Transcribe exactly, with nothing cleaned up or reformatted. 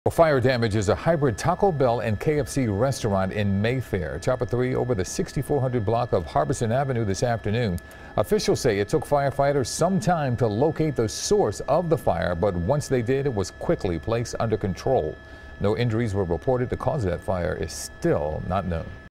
Well, fire damages a hybrid Taco Bell and K F C restaurant in Mayfair. Chopper three over the sixty-four hundred block of Harbison Avenue this afternoon. Officials say it took firefighters some time to locate the source of the fire, but once they did, it was quickly placed under control. No injuries were reported. The cause of that fire is still not known.